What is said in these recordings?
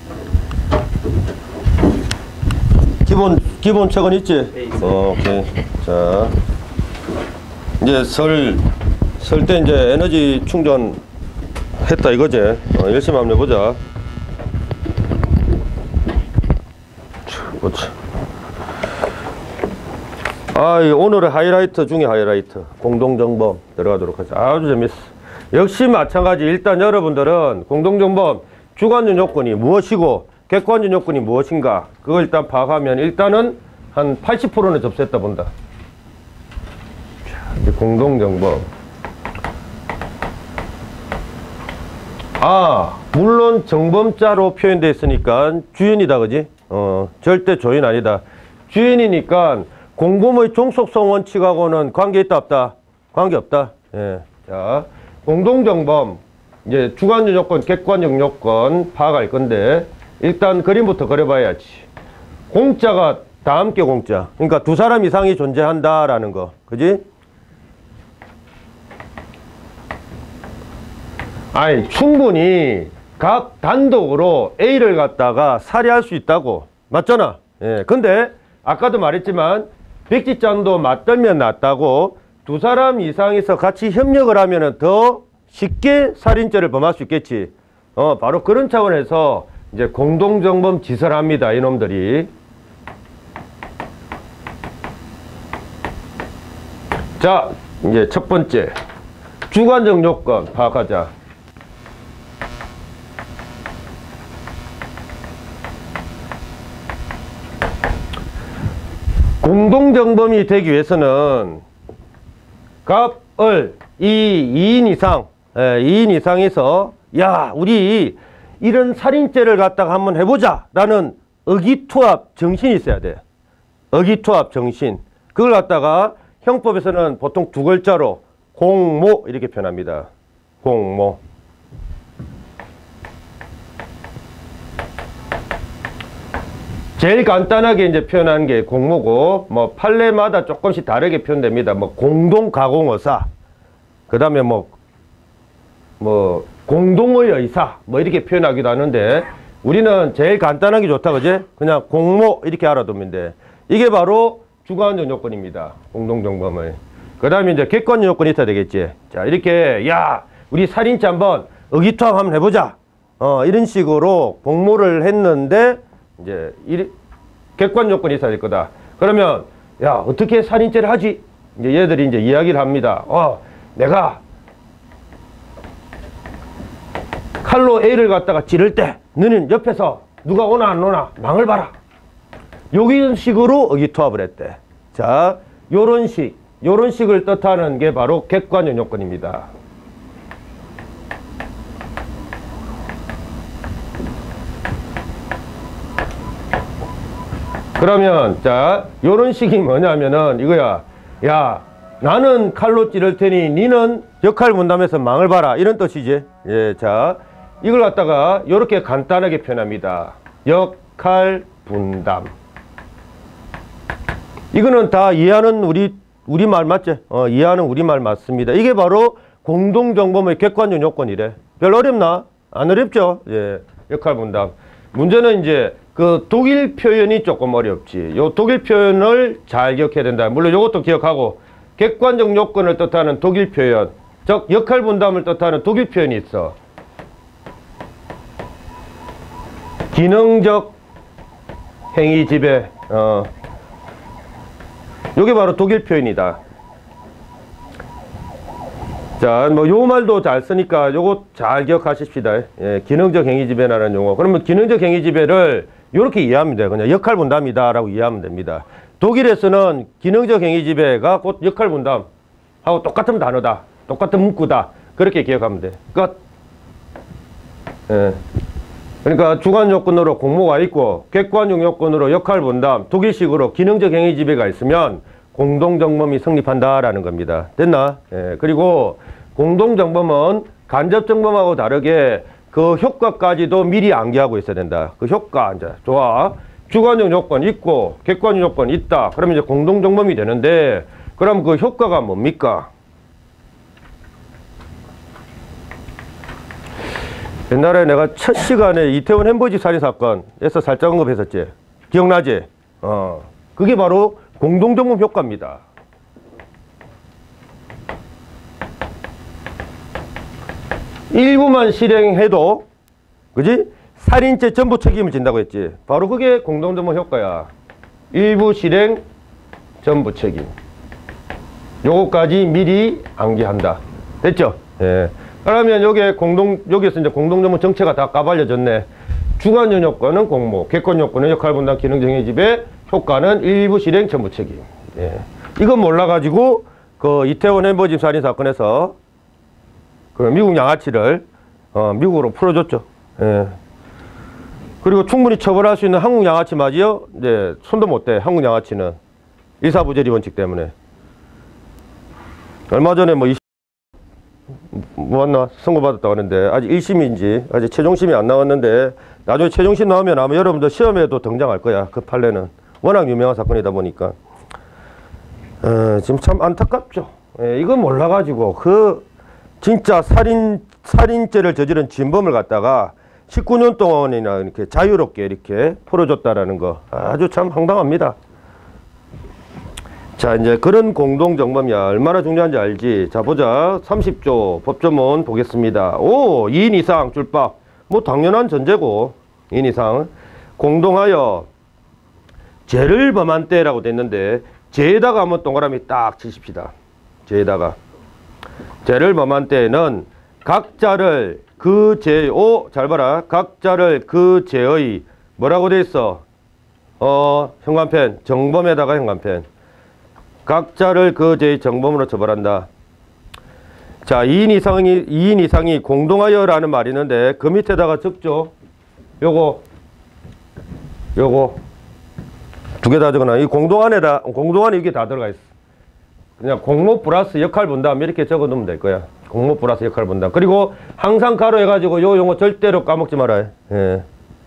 기본 책은 있지? 오케이. 자, 이제 설 때 이제 에너지 충전 했다 이거지? 열심히 한번 해보자. 그렇지. 오늘의 하이라이트 중에 하이라이트. 공동정범 들어가도록 하죠. 아주 재밌어. 역시 마찬가지. 일단 여러분들은 공동정범 주관적 요건이 무엇이고 객관적 요건이 무엇인가 그걸 일단 파악하면 일단은 한 80%는 접수했다 본다. 자, 이제 공동정범. 물론 정범자로 표현되어 있으니까 주인이다, 그지? 절대 조인 아니다. 주인이니까 공범의 종속성 원칙하고는 관계 있다 없다? 관계 없다. 예. 자, 공동정범 이제 주관적 요건, 객관적 요건 파악할 건데 일단 그림부터 그려봐야지. 공자가 다 함께 공자. 그러니까 두 사람 이상이 존재한다라는 거, 그지? 충분히 각 단독으로 A를 갖다가 살해할 수 있다고. 맞잖아. 예. 근데 아까도 말했지만 백지장도 맞들면 낫다고. 두 사람 이상에서 같이 협력을 하면은 더 쉽게 살인죄를 범할 수 있겠지. 바로 그런 차원에서 이제 공동정범 짓을 합니다, 이놈들이. 자, 이제 첫 번째 주관적 요건 파악하자. 공동정범이 되기 위해서는 갑을 2인 이상, 2인 이상에서 야, 우리 이런 살인죄를 갖다가 한번 해보자 라는 의기투합 정신이 있어야 돼. 의기투합 정신. 그걸 갖다가 형법에서는 보통 두 글자로 공모 이렇게 표현합니다. 공모. 제일 간단하게 이제 표현하는 게 공모고, 뭐 판례마다 조금씩 다르게 표현됩니다. 뭐 공동가공의사, 그 다음에 뭐 공동의 의사, 뭐 이렇게 표현하기도 하는데 우리는 제일 간단하게 좋다, 그지? 그냥 공모 이렇게 알아두면 돼. 이게 바로 주관적 요건입니다. 공동정범의. 그 다음에 이제 객관적 요건이 있어야 되겠지. 자, 이렇게 야, 우리 살인죄 한번 의기투합 한번 해보자. 이런 식으로 공모를 했는데 이제 객관 요건이 있어야 될 거다. 그러면 야, 어떻게 살인죄를 하지? 이제 얘들이 이제 이야기를 합니다. 내가 칼로 A를 갖다가 찌를 때 너는 옆에서 누가 오나 안 오나 망을 봐라. 요런 식으로 의기투합을 했대. 자, 요런 식을 뜻하는 게 바로 객관적 요건입니다. 그러면 자, 요런 식이 뭐냐면은 이거야. 야, 나는 칼로 찌를 테니 니는 역할 분담해서 망을 봐라, 이런 뜻이지. 예, 자, 이걸 갖다가 요렇게 간단하게 표현합니다. 역할 분담. 이거는 다 이해하는 우리말 맞지? 이해하는 우리말 맞습니다. 이게 바로 공동정범의 객관적 요건이래. 별 어렵나? 안 어렵죠? 예, 역할 분담. 문제는 이제 그 독일 표현이 조금 어렵지. 요 독일 표현을 잘 기억해야 된다. 물론 요것도 기억하고, 객관적 요건을 뜻하는 독일 표현, 즉 역할 분담을 뜻하는 독일 표현이 있어. 기능적 행위 지배. 요게 바로 독일 표현이다. 자, 뭐 요 말도 잘 쓰니까 요거 잘 기억하십시다. 예, 기능적 행위 지배라는 용어. 그러면 기능적 행위 지배를 요렇게 이해하면 돼요. 그냥 역할 분담이다 라고 이해하면 됩니다. 독일에서는 기능적 행위 지배가 곧 역할 분담하고 똑같은 단어다, 똑같은 문구다, 그렇게 기억하면 돼. 끝. 예. 그러니까 주관 요건으로 공모가 있고 객관적 요건으로 역할 분담, 독일식으로 기능적 행위 지배가 있으면 공동정범이 성립한다라는 겁니다. 됐나? 예. 그리고 공동정범은 간접정범하고 다르게 그 효과까지도 미리 암기하고 있어야 된다. 그 효과, 이제 좋아. 주관적 요건 있고 객관적 요건 있다. 그러면 이제 공동정범이 되는데, 그럼 그 효과가 뭡니까? 옛날에 내가 첫 시간에 이태원 햄버지 살인 사건에서 살짝 언급했었지. 기억나지? 그게 바로 공동정범 효과입니다. 일부만 실행해도, 그지? 살인죄 전부 책임을 진다고 했지. 바로 그게 공동정범 효과야. 일부 실행, 전부 책임. 요거까지 미리 암기한다. 됐죠? 예. 그러면 여기에서 이제 공동정범 정체가 다 까발려졌네. 주관적 요건은 공모, 객관 요건은 역할 분담, 기능적 지배, 효과는 일부 실행, 전부 책임. 예. 이거 몰라가지고 그 이태원 햄버지 살인 사건에서 그 미국 양아치를 미국으로 풀어줬죠. 예. 그리고 충분히 처벌할 수 있는 한국 양아치 맞이요? 이제 손도 못 대. 한국 양아치는 일사부재리 원칙 때문에. 얼마 전에 뭐왔나 선고받았다고 하는데 아직 1심인지 아직 최종심이 안 나왔는데 나중에 최종심 나오면 아마 여러분들 시험에도 등장할 거야. 그 판례는 워낙 유명한 사건이다 보니까 지금 참 안타깝죠. 예, 이거 몰라가지고 그 진짜 살인죄를 저지른 진범을 갖다가 19년 동안이나 이렇게 자유롭게 이렇게 풀어줬다라는 거 아주 참 황당합니다. 자, 이제 그런 공동정범이야. 얼마나 중요한지 알지? 자, 보자. 30조 법조문 보겠습니다. 2인 이상 줄박. 뭐 당연한 전제고. 2인 이상. 공동하여 죄를 범한 때라고 됐는데 죄에다가 한번 동그라미 딱 치십시다. 죄에다가. 죄를 범한 때에는 각자를 그 죄, 잘 봐라. 각자를 그 죄의 뭐라고 돼 있어? 현관펜. 정범에다가 현관펜. 각자를 그 죄의 정범으로 처벌한다. 자, 2인 이상이 공동하여라는 말이 있는데 그 밑에다가 적죠. 요거 두 개 다 적어놔. 이 공동안에 이게 다 들어가 있어. 그냥 공모 플러스 역할 분담 이렇게 적어 놓으면 될 거야. 공모 플러스 역할 분담. 그리고 항상 가로 해가지고 요 용어 절대로 까먹지 말아요. 예.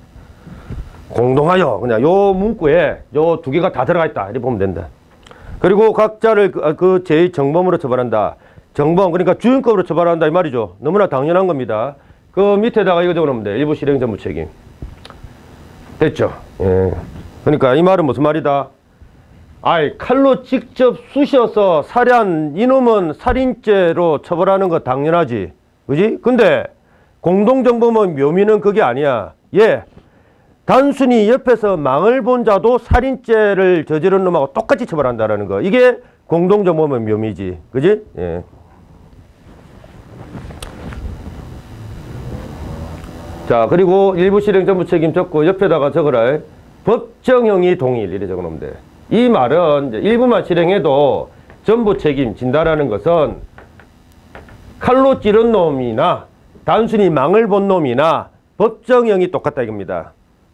공동하여 그냥 요 문구에 요 두 개가 다 들어가 있다. 이렇게 보면 된다. 그리고 각자를 그 죄의 정범으로 처벌한다. 정범, 그러니까 주인급으로 처벌한다 이 말이죠. 너무나 당연한 겁니다. 그 밑에다가 이거 적어놓으면 돼. 일부 실행 전부 책임. 됐죠? 예. 그러니까 이 말은 무슨 말이다? 칼로 직접 쑤셔서 살해한 이놈은 살인죄로 처벌하는 거 당연하지. 그지? 근데 공동정범의 묘미는 그게 아니야. 단순히 옆에서 망을 본 자도 살인죄를 저지른 놈하고 똑같이 처벌한다는 거. 이게 공동정범의 묘미지. 그지? 예. 자, 그리고 일부 실행 전부 책임 적고 옆에다가 적어라. 법정형이 동일. 이래 적어 놓으면 돼. 이 말은 이제 일부만 실행해도 전부 책임 진다라는 것은 칼로 찌른 놈이나 단순히 망을 본 놈이나 법정형이 똑같다 이겁니다.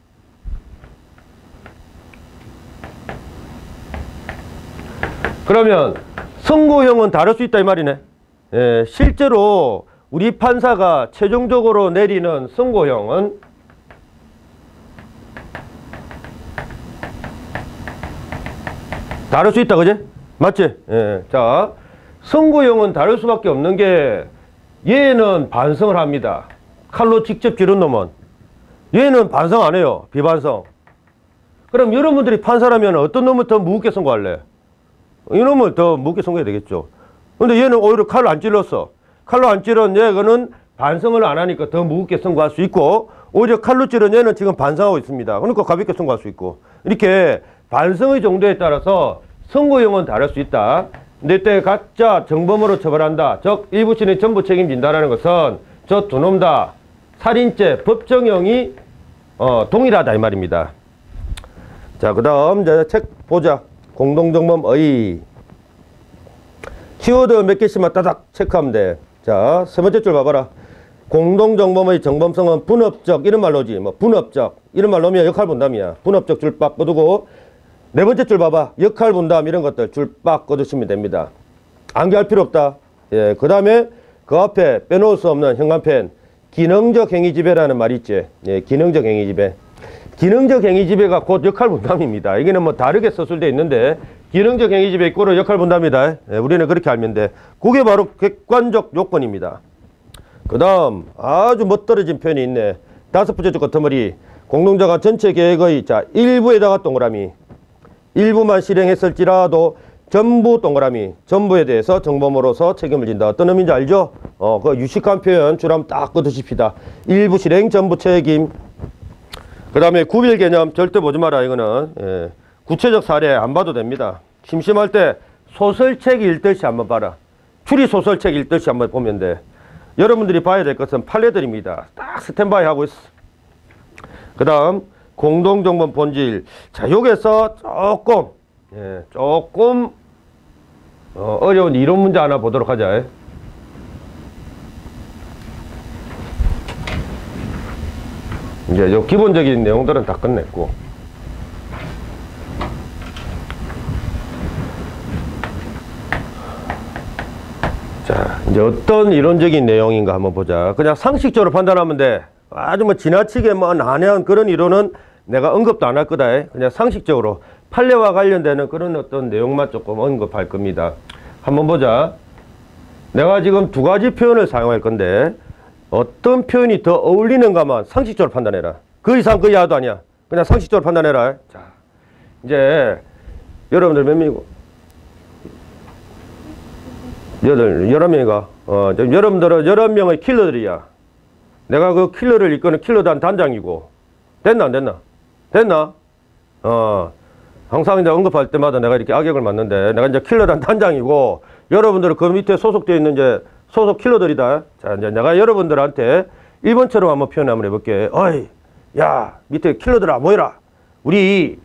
그러면 선고형은 다를 수 있다 이 말이네. 예, 실제로 우리 판사가 최종적으로 내리는 선고형은 다를 수 있다, 그지? 맞지? 예. 자, 선고형은 다를 수밖에 없는 게 얘는 반성을 합니다. 칼로 직접 찌른 놈은. 얘는 반성 안 해요. 비반성. 그럼 여러분들이 판사라면 어떤 놈을 더 무겁게 선고할래? 이놈을 더 무겁게 선고해야 되겠죠. 근데 얘는 오히려 칼로 안 찔렀어. 칼로 안 찌른 얘는 반성을 안 하니까 더 무겁게 선고할 수 있고, 오히려 칼로 찌른 얘는 지금 반성하고 있습니다. 그러니까 가볍게 선고할 수 있고. 이렇게 반성의 정도에 따라서 선고형은 다를 수 있다. 근데 이때 각자 정범으로 처벌한다. 즉 일부 실행 전부 책임진다라는 것은 저 두 놈 다 살인죄 법정형이 동일하다 이 말입니다. 자, 그 다음 이제 책 보자. 공동정범의 키워드 몇 개씩만 따닥 체크하면 돼. 자, 세 번째 줄 봐봐라. 공동정범의 정범성은 분업적 이런 말로지. 뭐 분업적 이런 말로 하면 역할 분담이야. 분업적 줄 빡 꺼두고 네 번째 줄 봐봐. 역할 분담 이런 것들 줄 빡 꺼두시면 됩니다. 암기할 필요 없다. 예, 그 다음에 그 앞에 빼놓을 수 없는 현관펜 기능적 행위지배라는 말이 있지. 예, 기능적 행위지배. 기능적 행위지배가 곧 역할 분담입니다. 이게는 뭐 다르게 서술되어 있는데 기능적 행위지배 이꼬르 역할 분담이다. 예, 우리는 그렇게 알면 돼. 그게 바로 객관적 요건입니다. 그 다음 아주 멋들어진 표현이 있네. 다섯 번째 줄 끝머리. 공동자가 전체 계획의 자 일부에다가 동그라미. 일부만 실행했을지라도 전부 동그라미. 전부에 대해서 정범으로서 책임을 진다. 어떤 의미인지 알죠? 그 유식한 표현 줄 한번 딱 끊으십시다. 일부 실행 전부 책임. 그 다음에 구별 개념 절대 보지 마라. 이거는 예. 구체적 사례 안 봐도 됩니다. 심심할 때 소설책 읽듯이 한번 봐라. 추리 소설책 읽듯이 한번 보면 돼. 여러분들이 봐야 될 것은 판례들입니다. 딱 스탠바이 하고 있어. 그 다음 공동정범 본질. 자, 여기서 조금 어려운 이론 문제 하나 보도록 하자. 이제 요 기본적인 내용들은 다 끝냈고. 자, 이제 어떤 이론적인 내용인가 한번 보자. 그냥 상식적으로 판단하면 돼. 아주 뭐 지나치게 뭐 난해한 그런 이론은 내가 언급도 안 할 거다. 그냥 상식적으로 판례와 관련되는 그런 어떤 내용만 조금 언급할 겁니다. 한번 보자. 내가 지금 두 가지 표현을 사용할 건데 어떤 표현이 더 어울리는가만 상식적으로 판단해라. 그 이상 그 이하도 아니야. 그냥 상식적으로 판단해라. 자, 이제 여러분들 몇 명이고? 11명이가 여러분들은 11명의 킬러들이야. 내가 그 킬러를 이끄는 킬러단 단장이고. 됐나 안 됐나? 됐나? 항상 이제 언급할 때마다 내가 이렇게 악역을 맡는데 내가 이제 킬러단 단장이고 여러분들은 그 밑에 소속되어 있는 이제 소속 킬러들이다. 자, 이제 내가 여러분들한테 1번처럼 한번 표현 한번 해볼게. 어이, 야, 밑에 킬러들아 모여라. 우리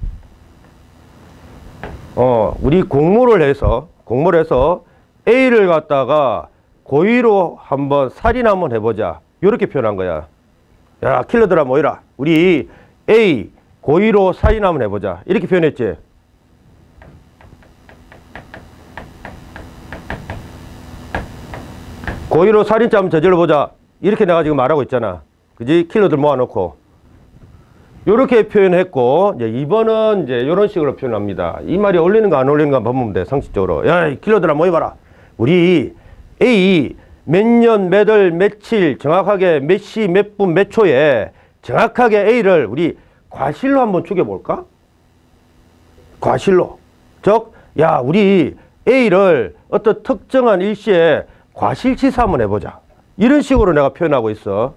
공모를 해서 A를 갖다가 고의로 한번 살인 한번 해보자. 이렇게 표현한 거야. 야, 킬러들아 모여라. 우리 A 고의로 살인 한번 해보자. 이렇게 표현했지. 고의로 살인죄 한번 저질러보자. 이렇게 내가 지금 말하고 있잖아. 그지? 킬러들 모아놓고. 요렇게 표현했고, 이제 2번은 이제 요런 식으로 표현합니다. 이 말이 어울리는가 안 어울리는가 보면 돼, 상식적으로. 야, 이 킬러들아 모여봐라. 우리 A 몇 년, 몇 월, 며칠, 정확하게 몇 시, 몇 분, 몇 초에 정확하게 A를 우리 과실로 한번 죽여볼까? 과실로. 즉, 야, 우리 A를 어떤 특정한 일시에 과실치사 한번 해보자. 이런 식으로 내가 표현하고 있어.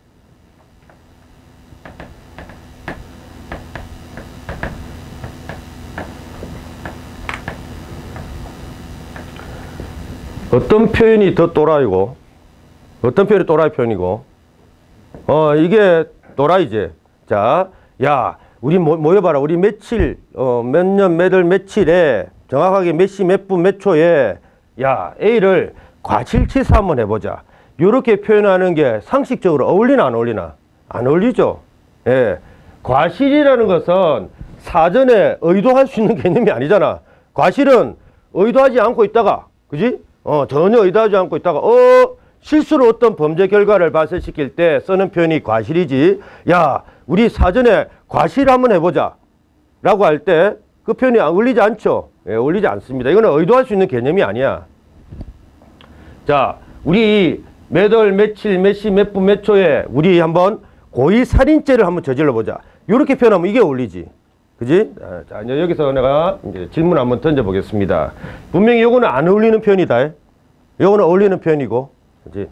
어떤 표현이 더 또라이고, 어떤 표현이 또라이 표현이고, 이게 또라이지. 자, 야, 우리 모여봐라. 우리 며칠, 몇 년, 몇 월, 며칠에 정확하게 몇 시, 몇 분, 몇 초에 야, A를 과실치사 한번 해보자. 이렇게 표현하는 게 상식적으로 어울리나 안 어울리나? 안 어울리죠. 예. 과실이라는 것은 사전에 의도할 수 있는 개념이 아니잖아. 과실은 의도하지 않고 있다가, 그지? 전혀 의도하지 않고 있다가, 실수로 어떤 범죄 결과를 발생시킬 때 쓰는 표현이 과실이지. 야, 우리 사전에 과실 한번 해보자. 라고 할 때 그 표현이 어울리지 않죠. 예, 어울리지 않습니다. 이거는 의도할 수 있는 개념이 아니야. 자, 우리 몇 월, 며칠, 몇 시, 몇 분, 몇 초에 우리 한번 고의살인죄를 한번 저질러 보자. 이렇게 표현하면 이게 어울리지. 그지? 자, 이제 여기서 내가 이제 질문 한번 던져보겠습니다. 분명히 요거는 안 어울리는 표현이다. 요거는 어울리는 표현이고. 그지?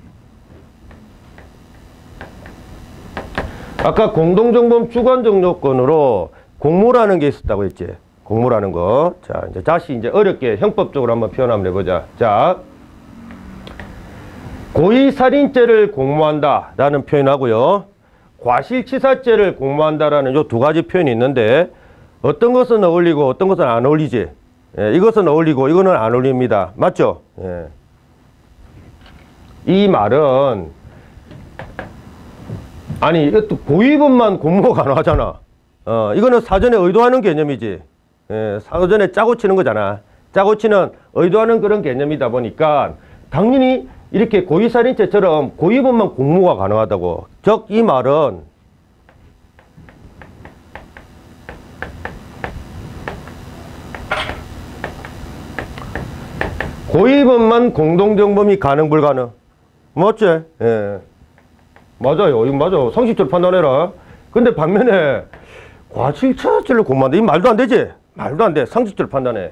아까 공동정범 주관적 요건으로 공모라는 게 있었다고 했지. 공모라는 거. 자, 이제 다시 이제 어렵게 형법적으로 한번 표현 한번 해보자. 자, 고의살인죄를 공모한다 라는 표현하고요. 과실치사죄를 공모한다라는 요 두 가지 표현이 있는데 어떤 것은 어울리고 어떤 것은 안 어울리지. 예, 이것은 어울리고 이거는 안 어울립니다. 맞죠? 예. 이 말은 아니 이것도 고의범만 공모가 가능하잖아. 이거는 사전에 의도하는 개념이지. 예, 사전에 짜고 치는 거잖아. 짜고 치는 의도하는 그런 개념이다 보니까 당연히 이렇게 고의살인죄처럼 고의범만 공모가 가능하다고. 즉, 이 말은 고의범만 공동정범이 가능 불가능? 맞지? 예. 맞아요. 이거 맞아. 상식적으로 판단해라. 근데 반면에 과실차질을 공부한다. 이 말도 안 되지? 말도 안 돼. 상식적으로 판단해.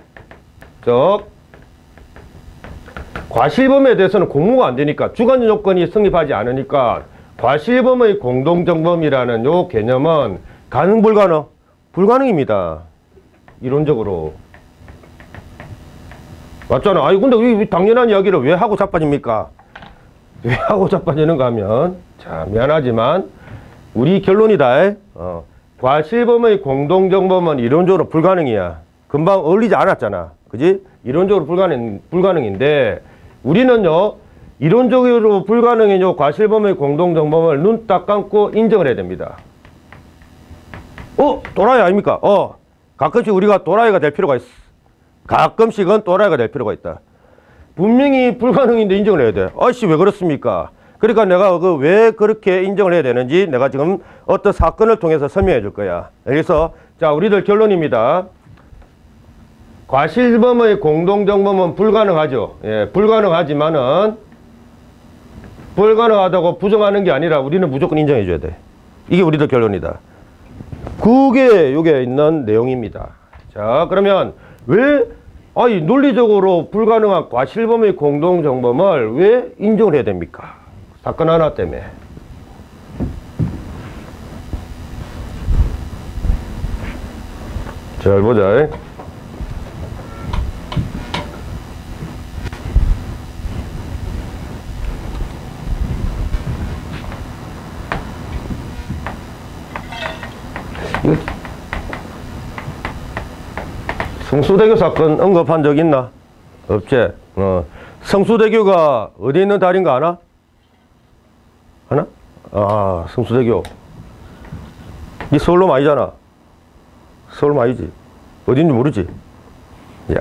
과실범에 대해서는 공모가 안 되니까 주관 요건이 성립하지 않으니까 과실범의 공동정범이라는 요 개념은 가능 불가능? 불가능입니다. 이론적으로. 맞잖아. 아니 근데 이 당연한 이야기를 왜 하고 자빠집니까? 왜 하고 자빠지는가 하면 자 미안하지만 우리 결론이다. 과실범의 공동정범은 이론적으로 불가능이야. 금방 어울리지 않았잖아. 그지? 이론적으로 불가능인데 우리는요 이론적으로 불가능인 요 과실범의 공동정범을 눈 딱 감고 인정을 해야 됩니다. 또라이 아닙니까? 가끔씩 우리가 또라이가 될 필요가 있어. 가끔씩은 또라이가 될 필요가 있다. 분명히 불가능인데 인정을 해야 돼. 아이씨 왜 그렇습니까? 그러니까 내가 왜 그렇게 인정을 해야 되는지 내가 지금 어떤 사건을 통해서 설명해 줄 거야. 그래서 자 우리들 결론입니다. 과실범의 공동정범은 불가능하죠. 예, 불가능하지만은 불가능하다고 부정하는 게 아니라 우리는 무조건 인정해 줘야 돼. 이게 우리들 결론이다. 그게 여기에 있는 내용입니다. 자 그러면 왜 논리적으로 불가능한 과실범의 공동정범을 왜 인정을 해야 됩니까? 사건 하나 때문에. 잘 보자. 성수대교 사건 언급한 적 있나? 없지? 성수대교가 어디 있는 다리인가 아나? 아나? 성수대교. 이 서울놈 아니잖아. 서울놈 아니지. 어딘지 모르지? 야.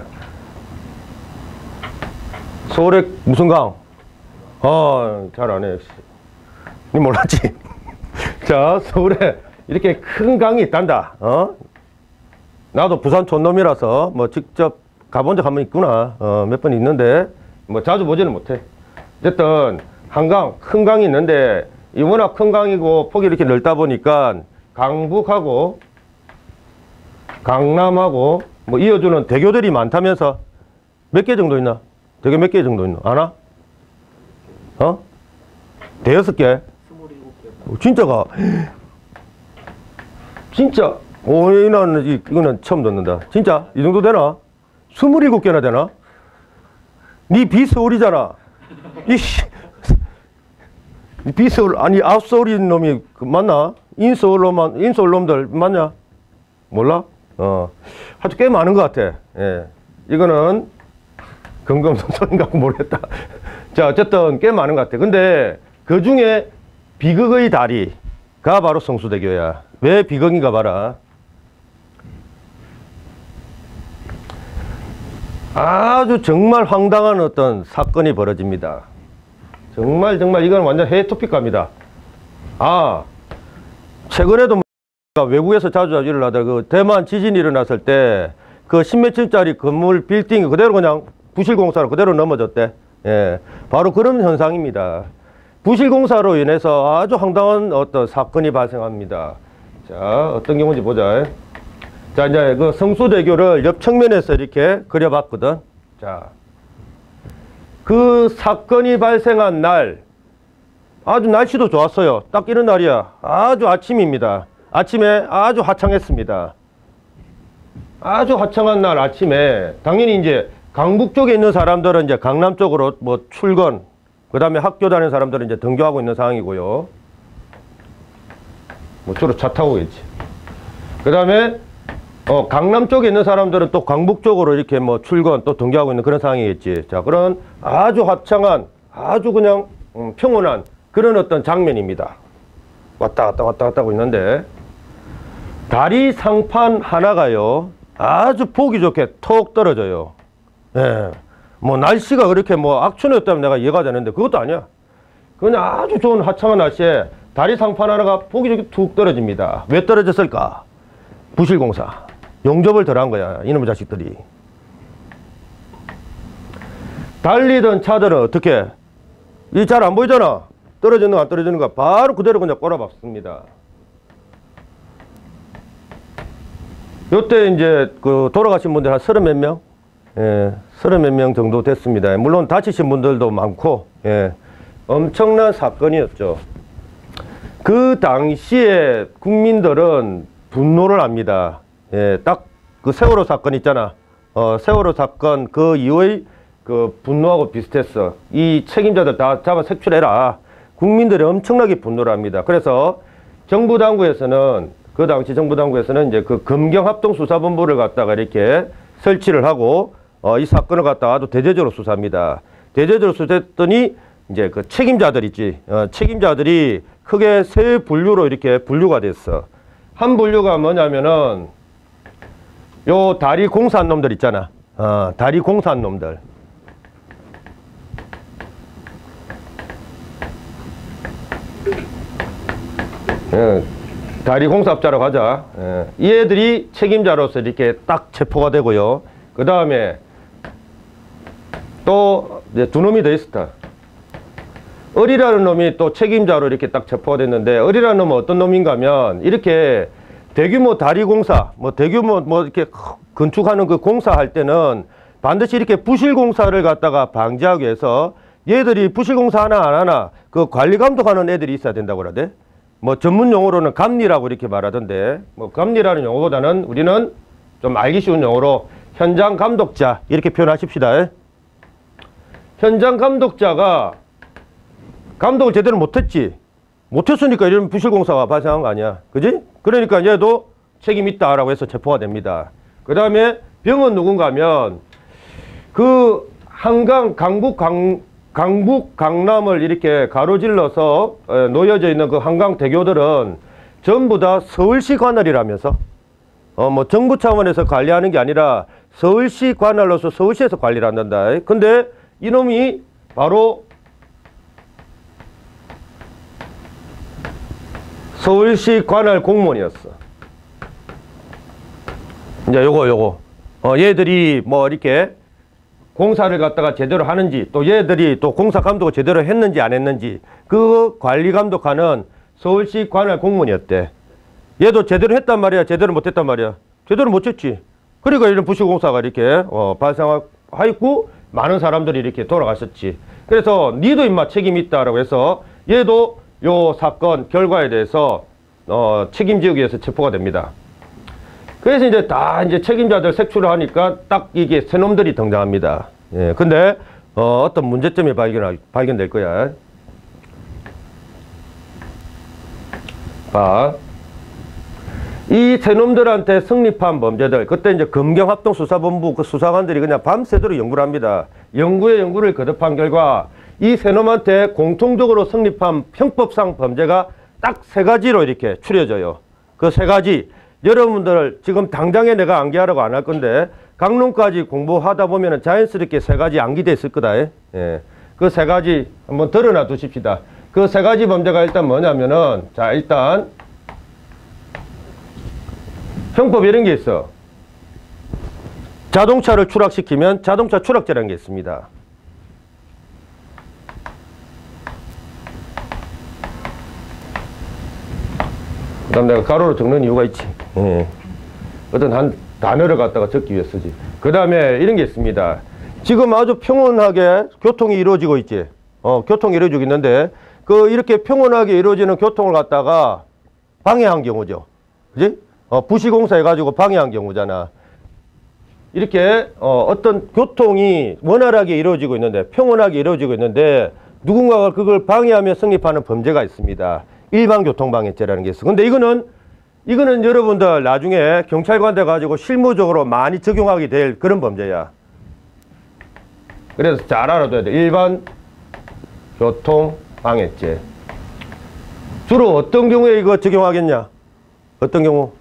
서울에 무슨 강? 잘 안 해, 역시. 니 몰랐지? 자, 서울에 이렇게 큰 강이 있단다. 나도 부산 촌놈이라서 뭐 직접 가본 적 한 번 있구나. 몇 번 있는데 뭐 자주 보지는 못해. 어쨌든 한강, 큰 강이 있는데 이 워낙 큰 강이고 폭이 이렇게 넓다 보니까 강북하고 강남하고 뭐 이어주는 대교들이 많다면서 몇 개 정도 있나? 대교 몇 개 정도 있나? 아나? 대여섯 개? 27개. 진짜가? 진짜? 이거는 처음 듣는다. 진짜? 이 정도 되나? 27개나 되나? 니 비서울이잖아. 비서울, 아니, 아웃서울인 놈이 맞나? 인서울 놈들 맞냐? 몰라? 아주 꽤 많은 것 같아. 예. 이거는 금검성소인가 모르겠다. 자, 어쨌든 꽤 많은 것 같아. 근데 그 중에 비극의 다리가 바로 성수대교야. 왜 비극인가 봐라. 아주 정말 황당한 어떤 사건이 벌어집니다. 정말 이건 완전 해외 토픽갑니다. 최근에도 외국에서 자주 일어나다 그 대만 지진이 일어났을 때 그 십몇 층짜리 건물 빌딩이 그대로 그냥 부실공사로 그대로 넘어졌대. 예, 바로 그런 현상입니다. 부실공사로 인해서 아주 황당한 어떤 사건이 발생합니다. 자, 어떤 경우인지 보자. 자, 이제 그 성수대교를 옆 측면에서 이렇게 그려봤거든. 자, 그 사건이 발생한 날, 아주 날씨도 좋았어요. 딱 이런 날이야. 아주 아침입니다. 아침에 아주 화창했습니다. 아주 화창한 날 아침에, 당연히 이제 강북 쪽에 있는 사람들은 이제 강남 쪽으로 뭐 출근, 그 다음에 학교 다니는 사람들은 이제 등교하고 있는 상황이고요. 뭐 주로 차 타고 있지. 그 다음에 강남 쪽에 있는 사람들은 또 강북 쪽으로 이렇게 뭐 출근 또 등교하고 있는 그런 상황이겠지. 자, 그런 아주 화창한, 아주 그냥 평온한 그런 어떤 장면입니다. 왔다 갔다 하고 있는데, 다리 상판 하나가요, 아주 보기 좋게 톡 떨어져요. 예. 뭐 날씨가 그렇게 뭐 악천후였다면 내가 이해가 되는데 그것도 아니야. 그냥 아주 좋은 화창한 날씨에 다리 상판 하나가 보기 좋게 툭 떨어집니다. 왜 떨어졌을까? 부실공사. 용접을 덜 한 거야, 이놈의 자식들이. 달리던 차들은 어떻게? 이 잘 안 보이잖아. 떨어지는 거 안 떨어지는 거 바로 그대로 그냥 꼬라박습니다. 요때 이제 그 돌아가신 분들 한 30몇 명? 예, 30몇 명 정도 됐습니다. 물론 다치신 분들도 많고, 예, 엄청난 사건이었죠. 그 당시에 국민들은 분노를 합니다. 예, 딱 그 세월호 사건 있잖아. 세월호 사건 그 이후의 그 분노하고 비슷했어. 이 책임자들 다 잡아 색출해라. 국민들이 엄청나게 분노를 합니다. 그래서 정부 당국에서는 그 당시 정부 당국에서는 이제 그 검경합동수사본부를 갖다가 이렇게 설치를 하고 이 사건을 갖다가 아주 대대적으로 수사합니다. 대대적으로 수사했더니 이제 그 책임자들 있지. 책임자들이 크게 세 분류로 이렇게 분류가 됐어. 한 분류가 뭐냐면은 요 다리 공사한 놈들 있잖아. 다리 공사한 놈들. 예, 다리 공사업자라고 하자. 예, 이 애들이 책임자로서 이렇게 딱 체포가 되고요. 그 다음에 또 이제 두 놈이 더 있었다. 을이라는 놈이 또 책임자로 이렇게 딱 체포가 됐는데, 을이라는 놈은 어떤 놈인가 하면 이렇게 대규모 다리 공사, 뭐 대규모 뭐 이렇게 건축하는 그 공사할 때는 반드시 이렇게 부실 공사를 갖다가 방지하기 위해서 얘들이 부실 공사 하나 안 하나 그 관리 감독하는 애들이 있어야 된다고 그러대. 뭐 전문 용어로는 감리라고 이렇게 말하던데, 뭐 감리라는 용어보다는 우리는 좀 알기 쉬운 용어로 현장 감독자 이렇게 표현하십시다. 현장 감독자가 감독을 제대로 못했지. 못했으니까 이런 부실공사가 발생한 거 아니야. 그지? 그러니까 얘도 책임 있다라고 해서 체포가 됩니다. 그 다음에 병은 누군가 하면 그 한강, 강북, 강남을 이렇게 가로질러서 놓여져 있는 그 한강 대교들은 전부 다 서울시 관할이라면서 뭐 정부 차원에서 관리하는 게 아니라 서울시 관할로서 서울시에서 관리를 한단다. 근데 이놈이 바로 서울시 관할 공무원이었어. 이제 요거 얘들이 뭐 이렇게 공사를 갖다가 제대로 하는지, 또 얘들이 또 공사 감독을 제대로 했는지 안 했는지 그 관리 감독하는 서울시 관할 공무원이었대. 얘도 제대로 했단 말이야, 제대로 못 했단 말이야? 제대로 못 했지. 그러니까 이런 부실공사가 이렇게 발생하고 많은 사람들이 이렇게 돌아가셨지. 그래서 니도 임마 책임이 있다라고 해서 얘도 요 사건 결과에 대해서 책임지기 위해서 체포가 됩니다. 그래서 이제 다 이제 책임자들 색출을 하니까 딱 이게 새 놈들이 등장합니다. 예, 근데 어떤 문제점이 발견될 거야. 봐. 이 새 놈들한테 성립한 범죄들, 그때 이제 검경합동수사본부 그 수사관들이 그냥 밤새도록 연구를 합니다. 연구를 거듭한 결과 이 세 놈한테 공통적으로 성립한 형법상 범죄가 딱 세 가지로 이렇게 추려져요. 그 세 가지. 여러분들 지금 당장에 내가 암기하라고 안 할 건데 강론까지 공부하다 보면 자연스럽게 세 가지 암기돼 있을 거다. 예. 그 세 가지 한번 드러나 두십시다. 그 세 가지 범죄가 일단 뭐냐면은, 자, 일단 형법에 이런 게 있어. 자동차를 추락시키면 자동차 추락죄라는 게 있습니다. 그 다음 내가 가로로 적는 이유가 있지. 예. 어떤 한 단어를 갖다가 적기 위해서지. 그 다음에 이런 게 있습니다. 지금 아주 평온하게 교통이 이루어지고 있지. 교통이 이루어지고 있는데, 이렇게 평온하게 이루어지는 교통을 갖다가 방해한 경우죠. 그지? 부실공사 해가지고 방해한 경우잖아. 이렇게, 어떤 교통이 원활하게 이루어지고 있는데, 평온하게 이루어지고 있는데, 누군가가 그걸 방해하며 성립하는 범죄가 있습니다. 일반교통방해죄라는 게 있어. 근데 이거는 여러분들 나중에 경찰관 돼가지고 실무적으로 많이 적용하게 될 그런 범죄야. 그래서 잘 알아둬야 돼. 일반교통방해죄. 주로 어떤 경우에 이거 적용하겠냐? 어떤 경우?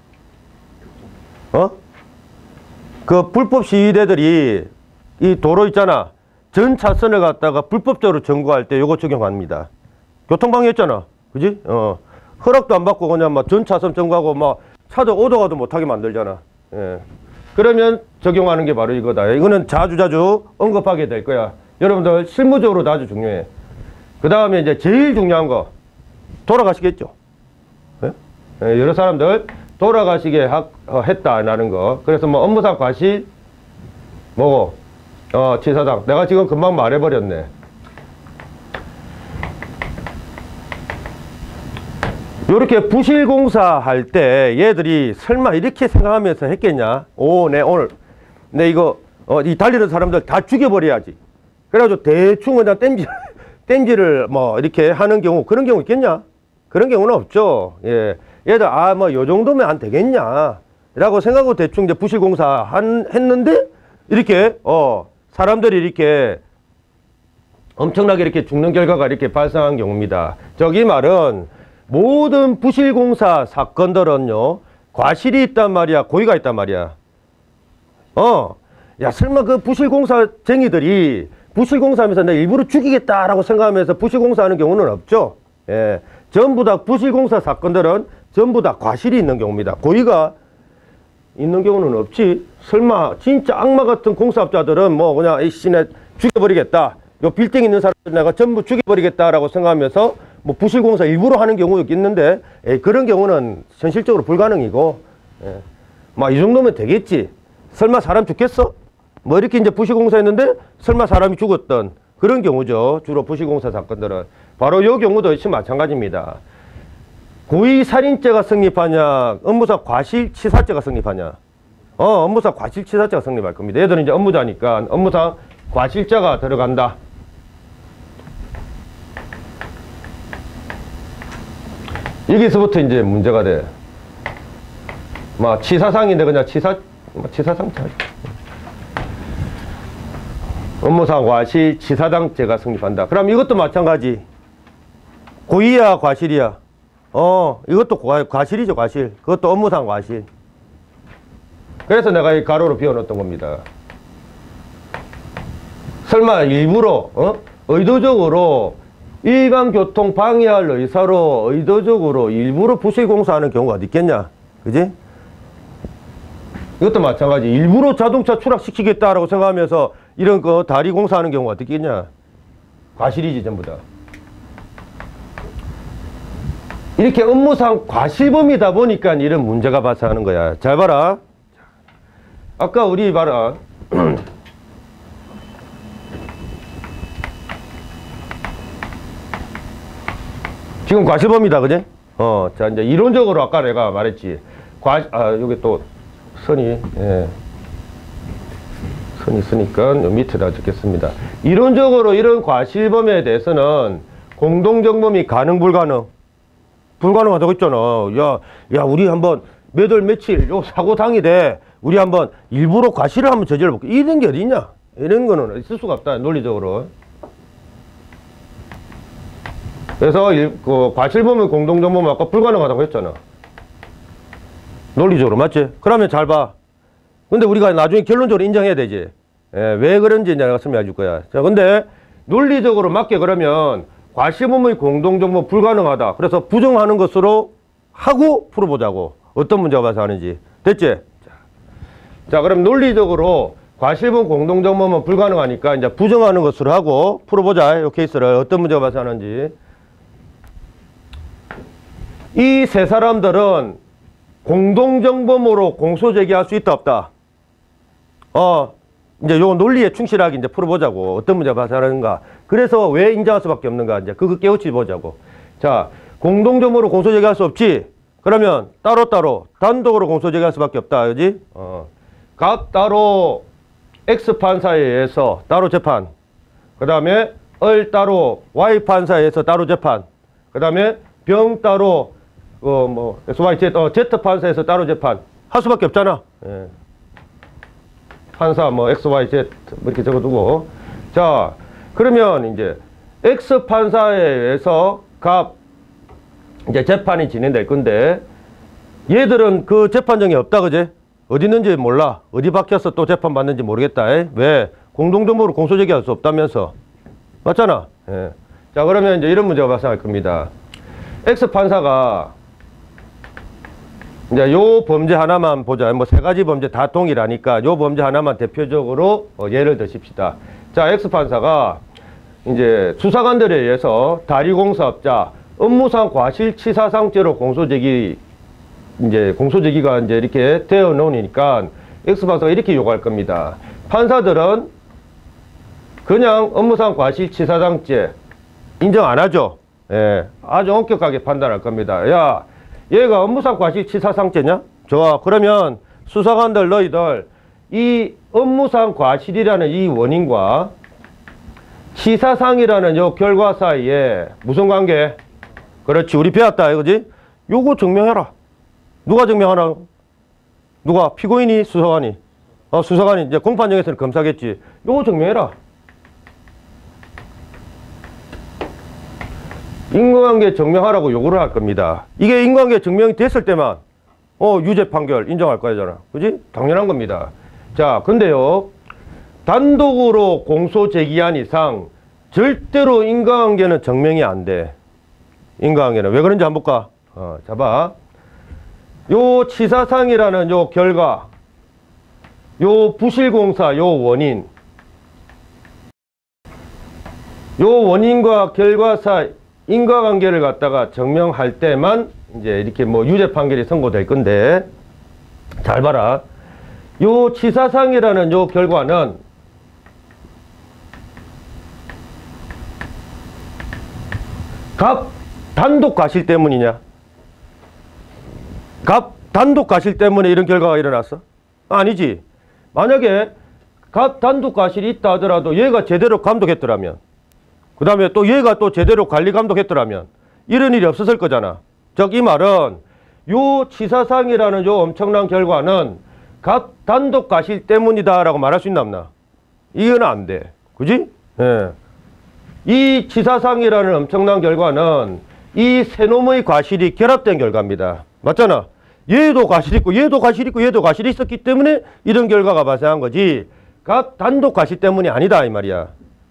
그 불법 시위대들이 이 도로 있잖아. 전 차선을 갖다가 불법적으로 점거할 때 이거 적용합니다. 교통방해했잖아. 그지? 허락도 안 받고 그냥 막 전 차선 점거하고 막 차도 오도 가도 못하게 만들잖아. 예. 그러면 적용하는 게 바로 이거다. 이거는 자주자주 언급하게 될 거야. 여러분들 실무적으로도 아주 중요해. 그 다음에 이제 제일 중요한 거, 돌아가시겠죠. 예? 예, 여러 사람들 돌아가시게 했다라는 거. 그래서 뭐 업무상 과실, 뭐고, 치사상. 내가 지금 금방 말해버렸네. 요렇게 부실공사 할 때 얘들이 설마 이렇게 생각하면서 했겠냐? 내 오늘, 이거, 이 달리는 사람들 다 죽여버려야지. 그래가지고 대충 그냥 땜질을 뭐 이렇게 하는 경우, 그런 경우 있겠냐? 그런 경우는 없죠. 예. 얘들, 뭐 요 정도면 안 되겠냐? 라고 생각하고 대충 이제 부실공사 했는데, 이렇게, 사람들이 이렇게 엄청나게 이렇게 죽는 결과가 이렇게 발생한 경우입니다. 저기 말은 모든 부실공사 사건들은요, 과실이 있단 말이야, 고의가 있단 말이야. 야, 설마 그 부실공사쟁이들이 부실공사하면서 내 일부러 죽이겠다라고 생각하면서 부실공사하는 경우는 없죠. 예. 전부 다 부실공사 사건들은 전부 다 과실이 있는 경우입니다. 고의가 있는 경우는 없지. 설마 진짜 악마 같은 공사업자들은 뭐 그냥 이씨 내 죽여버리겠다. 요 빌딩 있는 사람들 내가 전부 죽여버리겠다라고 생각하면서 뭐 부실공사 일부러 하는 경우도 있는데 그런 경우는 현실적으로 불가능이고, 막 이 정도면 되겠지. 설마 사람 죽겠어? 뭐 이렇게 이제 부실공사 했는데 설마 사람이 죽었던 그런 경우죠. 주로 부실공사 사건들은. 바로 이 경우도 역시 마찬가지입니다. 고의살인죄가 성립하냐, 업무상 과실치사죄가 성립하냐. 업무상 과실치사죄가 성립할 겁니다. 얘들은 이제 업무자니까 업무상 과실자가 들어간다. 여기서부터 이제 문제가 돼. 막 치사상인데 그냥 치사상 잘. 업무상 과실 치사상죄가 성립한다. 그럼 이것도 마찬가지. 고의야 과실이야. 이것도 과실이죠, 과실. 그것도 업무상 과실. 그래서 내가 이 가로로 비워놓았던 겁니다. 설마 일부러, 의도적으로 일반 교통 방해할 의사로 의도적으로 일부러 부실공사하는 경우가 어디 있겠냐? 그지? 이것도 마찬가지. 일부러 자동차 추락시키겠다라고 생각하면서 이런 거 다리 공사하는 경우가 어디 있겠냐? 과실이지, 전부 다. 이렇게 업무상 과실범이다 보니까 이런 문제가 발생하는 거야. 잘 봐라. 아까 우리 봐라. 지금 과실범이다, 그지? 자, 이제 이론적으로 아까 내가 말했지. 여기 또 선이, 선이 있으니까 밑에다 적겠습니다. 이론적으로 이런 과실범에 대해서는 공동정범이 가능, 불가능? 불가능하다고 했잖아. 야, 우리 한번 몇 월 며칠 요 사고 당일에 우리 한번 일부러 과실을 한번 저질러볼게. 이런 게 어딨냐? 이런 거는 있을 수가 없다, 논리적으로. 그래서 과실범은 공동정범 아까 불가능하다고 했잖아. 논리적으로, 맞지? 그러면 잘 봐. 근데 우리가 나중에 결론적으로 인정해야 되지. 왜 그런지 내가 설명해 줄 거야. 자, 근데 논리적으로 맞게 그러면 과실범의 공동정범 불가능하다. 그래서 부정하는 것으로 하고 풀어보자고. 어떤 문제가 발생하는지. 됐지? 자, 그럼 논리적으로 과실범 공동정범은 불가능하니까 이제 부정하는 것으로 하고 풀어보자. 이 케이스를 어떤 문제가 발생하는지. 이 세 사람들은 공동정범으로 공소제기할 수 있다, 없다? 이제 요 논리에 충실하게 이제 풀어보자고. 어떤 문제가 발생하는가. 그래서 왜 인정할 수밖에 없는가. 이제 그거 깨우치 보자고. 자, 공동정범으로 공소제기할 수 없지? 그러면 따로따로 단독으로 공소제기할 수밖에 없다. 그지? 각 따로 X 판사에 의해서 따로 재판. 그 다음에 을 따로 Y 판사에 의해서 따로 재판. 그 다음에 병 따로 XYZ, Z 판사에서 따로 재판 할 수밖에 없잖아. 예. 판사 XYZ 이렇게 적어두고. 자, 그러면 이제 X 판사에 의해서 이제 재판이 진행될 건데 얘들은 그 재판정이 없다, 그제? 어디 있는지 몰라. 어디 박혀서 또 재판 받는지 모르겠다. 왜? 공동정보로 공소제기할 수 없다면서. 맞잖아. 예. 자, 그러면 이제 이런 문제가 발생할 겁니다. X 판사가 이제 요 범죄 하나만 보자. 세 가지 범죄 다 동일하니까 요 범죄 하나만 대표적으로 예를 드십시다. 자, X 판사가 이제 수사관들에 의해서 다리공사업자 업무상 과실치사상죄로 공소제기가 이제 이렇게 되어 놓으니까 X판사가 이렇게 요구할 겁니다. 판사들은 그냥 업무상 과실치사상죄 인정 안 하죠. 예, 아주 엄격하게 판단할 겁니다. 야, 얘가 업무상 과실치사상죄냐? 좋아. 그러면 수사관들 너희들 이 업무상 과실이라는 이 원인과 치사상이라는 요 결과 사이에 무슨 관계? 그렇지, 우리 배웠다 이거지? 요거 증명해라. 누가 증명하나? 누가? 피고인이? 수사관이? 수사관이 이제 공판정에서는 검사겠지. 요거 증명해라. 인과관계 증명하라고 요구를 할 겁니다. 이게 인과관계 증명이 됐을 때만 유죄 판결 인정할 거잖아. 그지? 당연한 겁니다. 자, 근데요, 단독으로 공소 제기한 이상 절대로 인과관계는 증명이 안 돼. 인과관계는 왜 그런지 한번 볼까? 자, 봐. 요 치사상이라는 요 결과, 요 부실공사 요 원인, 요 원인과 결과 사이 인과관계를 갖다가 증명할 때만 이제 이렇게 뭐 유죄 판결이 선고될 건데, 잘 봐라. 요 치사상이라는 요 결과는 갑 단독 과실 때문이냐? 갑 단독 과실 때문에 이런 결과가 일어났어? 아니지. 만약에 갑 단독 과실이 있다 하더라도 얘가 제대로 감독했더라면, 그 다음에 또 얘가 또 제대로 관리 감독했더라면 이런 일이 없었을 거잖아. 즉 이 말은 요 치사상이라는 요 엄청난 결과는 갑 단독 과실 때문이다 라고 말할 수 있나 없나? 이건 안 돼. 그지? 예. 이 치사상이라는 엄청난 결과는 이 세 놈의 과실이 결합된 결과입니다. 맞잖아. 얘도 과실 있고 얘도 과실 있고 얘도 과실이 있었기 때문에 이런 결과가 발생한 거지, 갑 단독 과실 때문이 아니다 이 말이야.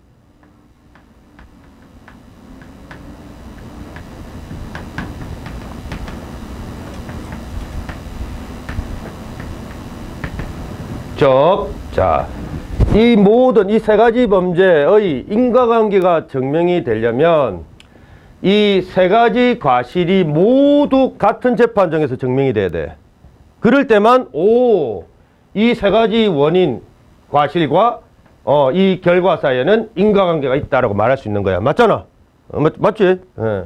자, 이 모든 이 세 가지 범죄의 인과관계가 증명이 되려면 이 세 가지 과실이 모두 같은 재판정에서 증명이 돼야 돼. 그럴 때만 이 세 가지 원인 과실과 이 결과 사이에는 인과관계가 있다라고 말할 수 있는 거야. 맞잖아. 맞지? 예.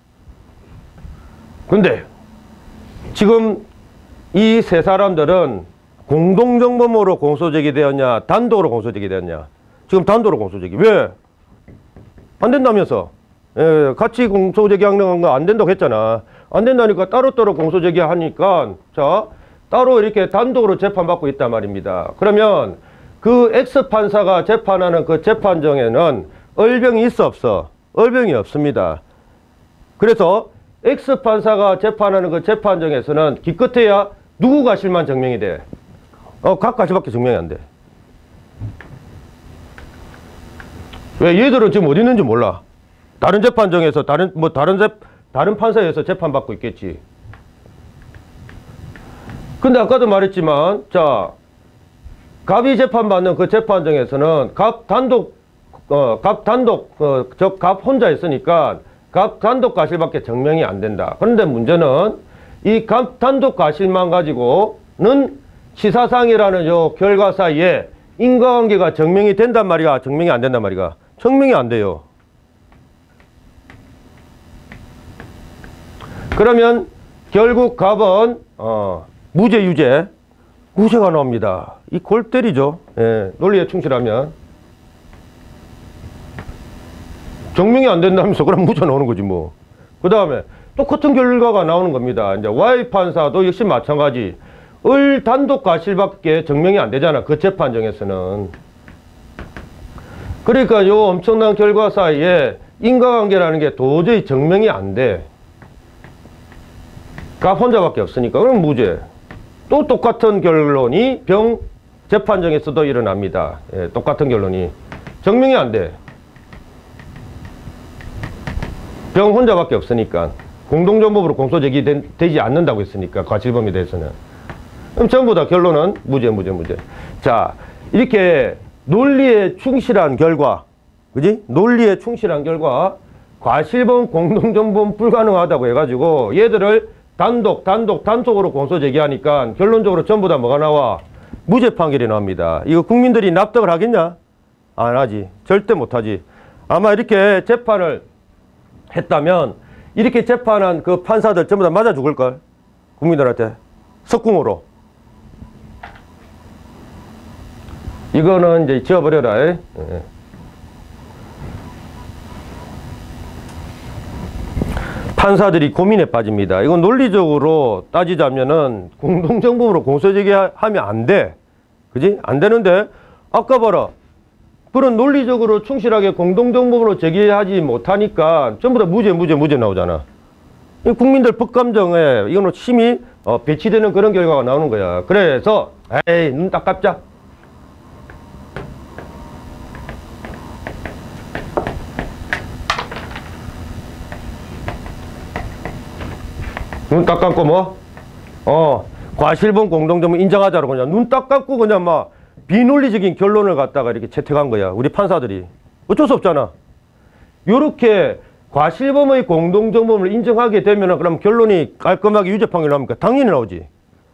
근데 지금 이 세 사람들은 공동정범으로 공소제기되었냐, 단독으로 공소제기되었냐? 지금 단독으로 공소제기. 왜? 안 된다면서. 예, 같이 공소제기하는 거 안 된다고 했잖아. 안 된다니까 따로따로 공소제기하니까, 자, 따로 이렇게 단독으로 재판받고 있단 말입니다. 그러면 그 X판사가 재판하는 그 재판정에는 얼병이 있어 없어? 얼병이 없습니다. 그래서 X판사가 재판하는 그 재판정에서는 기껏해야 누구 과실만 증명이 돼? 각 과실밖에 증명이 안 돼. 왜? 얘들은 지금 어디 있는지 몰라. 다른 재판정에서 다른 판사에서 재판받고 있겠지. 근데 아까도 말했지만, 자, 갑이 재판받는 그 재판정에서는 갑 혼자 있으니까 갑 단독 과실밖에 증명이 안 된다. 그런데 문제는 이 갑 단독 과실만 가지고는 치사상이라는 요 결과 사이에 인과관계가 증명이 된단 말이야? 증명이 안 된단 말이야? 증명이 안 돼요. 그러면 결국 갑은 무죄, 유죄, 무죄가 나옵니다. 이 골 때리죠. 예, 논리에 충실하면. 증명이 안 된다면서 그럼 무죄 나오는 거지 뭐. 그 다음에 똑같은 결과가 나오는 겁니다. 이제 Y 판사도 역시 마찬가지. 을 단독 과실밖에 증명이 안 되잖아. 그 재판정에서는. 그러니까 요 엄청난 결과 사이에 인과관계라는 게 도저히 증명이 안 돼. 갑 혼자밖에 없으니까. 그럼 무죄. 또 똑같은 결론이 병 재판정에서도 일어납니다. 예, 똑같은 결론이. 증명이 안 돼. 병 혼자밖에 없으니까. 공동정범으로 공소제기되지 않는다고 했으니까, 과실범에 대해서는. 그럼 전부 다 결론은 무죄. 자, 이렇게 논리에 충실한 결과, 그지? 논리에 충실한 결과 과실범 공동정범 불가능하다고 해가지고 얘들을 단독으로 공소 제기하니까 결론적으로 전부 다 뭐가 나와? 무죄 판결이 나옵니다. 이거 국민들이 납득을 하겠냐? 안 하지. 절대 못하지. 아마 이렇게 재판을 했다면 이렇게 재판한 그 판사들 전부 다 맞아 죽을걸? 국민들한테. 석궁으로. 이거는 이제 지워버려라. 예. 판사들이 고민에 빠집니다. 이건 논리적으로 따지자면은 공동정범으로 공소제기하면 안 돼. 그지? 안 되는데 아까 봐라. 그런 논리적으로 충실하게 공동정범으로 제기하지 못하니까 전부 다 무죄 나오잖아. 국민들 법감정에 이거는 심히 배치되는 그런 결과가 나오는 거야. 그래서 에이 눈 딱 감자. 눈 딱 감고 뭐? 과실범 공동정범 인정하자로 그냥 눈 딱 감고 그냥 막 비논리적인 결론을 갖다가 이렇게 채택한 거야. 우리 판사들이. 어쩔 수 없잖아. 요렇게 과실범의 공동정범을 인정하게 되면 그럼 결론이 깔끔하게 유죄 판결 나옵니까? 당연히 나오지.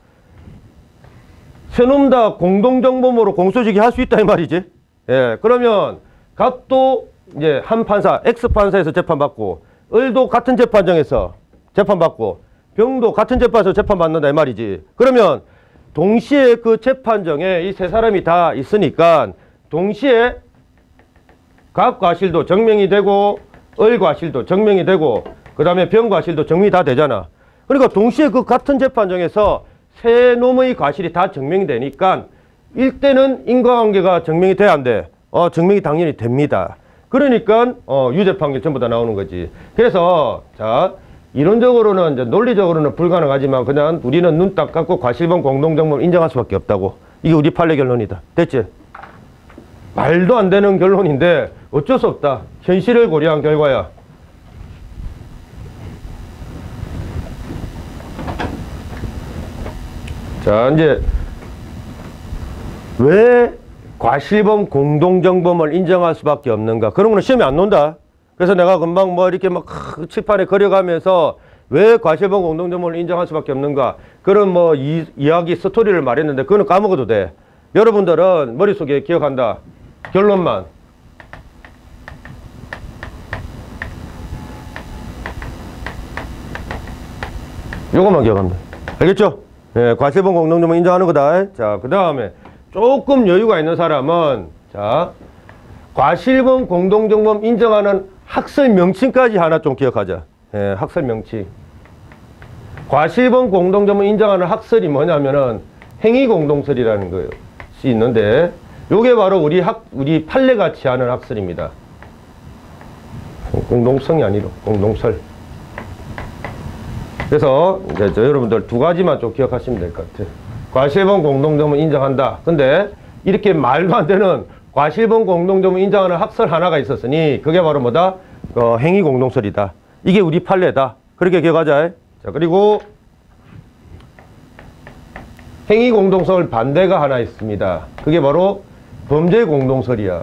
세놈 다 공동정범으로 공소제기 할 수 있다 이 말이지. 예, 그러면 갑도 이제 한 판사, X판사에서 재판받고 을도 같은 재판정에서 재판받고 병도 같은 재판에서 재판받는다 이 말이지. 그러면 동시에 그 재판정에 이 세 사람이 다 있으니까 동시에 각 과실도 증명이 되고 을 과실도 증명이 되고 그 다음에 병 과실도 증명이 다 되잖아. 그러니까 동시에 그 같은 재판정에서 세 놈의 과실이 다 증명이 되니까 일대는 인과관계가 증명이 돼야 안 돼? 증명이 당연히 됩니다. 그러니까 유죄 판결 전부 다 나오는 거지. 그래서 자 이론적으로는 이제 논리적으로는 불가능하지만 그냥 우리는 눈 딱 감고 과실범 공동정범을 인정할 수밖에 없다고. 이게 우리 판례 결론이다. 됐지? 말도 안 되는 결론인데 어쩔 수 없다. 현실을 고려한 결과야. 자 이제 왜 과실범 공동정범을 인정할 수밖에 없는가? 그런 거는 시험에 안 논다. 그래서 내가 금방 뭐 이렇게 막 칠판에 그려가면서 왜 과실범 공동정범을 인정할 수밖에 없는가? 그런 뭐 이야기 스토리를 말했는데 그거는 까먹어도 돼. 여러분들은 머릿속에 기억한다. 결론만. 요것만 기억하면 돼. 알겠죠? 예, 과실범 공동정범 인정하는 거다. 자, 그 다음에 조금 여유가 있는 사람은 자, 과실범 공동정범 인정하는 학설 명칭까지 하나 좀 기억하자. 예, 학설 명칭. 과실범 공동정범 인정하는 학설이 뭐냐면은 행위공동설이라는 것이 있는데 요게 바로 우리 판례가 취하는 학설입니다. 공동성이 아니라 공동설. 그래서 이제 여러분들 두 가지만 좀 기억하시면 될 것 같아요. 과실범 공동정범 인정한다. 근데 이렇게 말도 안 되는 과실범 공동정범 인정하는 학설 하나가 있었으니 그게 바로 뭐다? 행위공동설이다. 이게 우리 판례다. 그렇게 기억하자. 자, 그리고 행위공동설 반대가 하나 있습니다. 그게 바로 범죄공동설이야.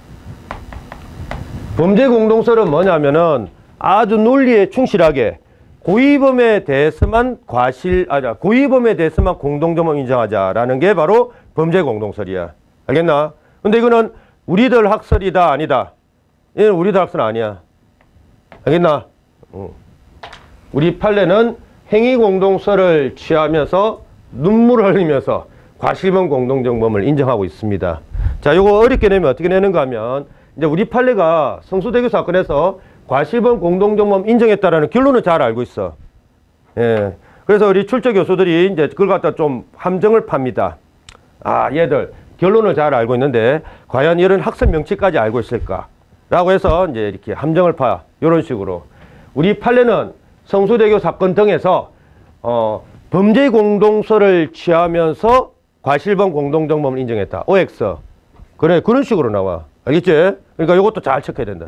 범죄공동설은 뭐냐면은 아주 논리에 충실하게 고의범에 대해서만 고의범에 대해서만 공동정범 인정하자라는 게 바로 범죄공동설이야. 알겠나? 근데 이거는 우리들 학설이다 아니다. 얘는 우리들 학설 아니야. 알겠나? 우리 판례는 행위공동설을 취하면서 눈물을 흘리면서 과실범 공동정범을 인정하고 있습니다. 자, 요거 어렵게 내면 어떻게 내는가 하면 이제 우리 판례가 성수대교 사건에서 과실범 공동정범 인정했다라는 결론은 잘 알고 있어. 예. 그래서 우리 출제 교수들이 이제 그걸 갖다 좀 함정을 팝니다. 아, 얘들 결론을 잘 알고 있는데 과연 이런 학설 명칭까지 알고 있을까? 라고 해서 이제 이렇게 함정을 파. 이런 식으로. 우리 판례는 성수대교 사건 등에서 범죄 공동설을 취하면서 과실범 공동정범을 인정했다. OX. 그래, 그런 식으로 나와. 알겠지? 그러니까 이것도 잘 체크해야 된다.